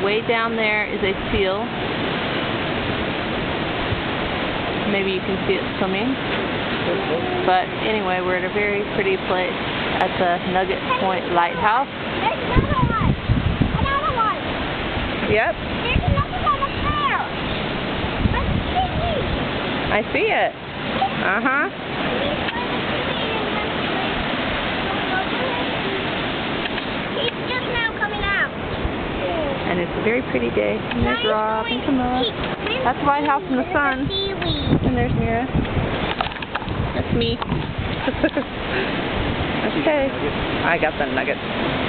way down there is a seal. Maybe you can see it swimming. But anyway, we're at a very pretty place at the Nugget Point Lighthouse. There's another one. Another one. Yep. There's another one up there. I see it. Uh-huh. He's just now coming out. And it's a very pretty day. And there's Rob and Camilla. That's the White House in the sun. And there's Mira. That's me. Okay. I got the nuggets.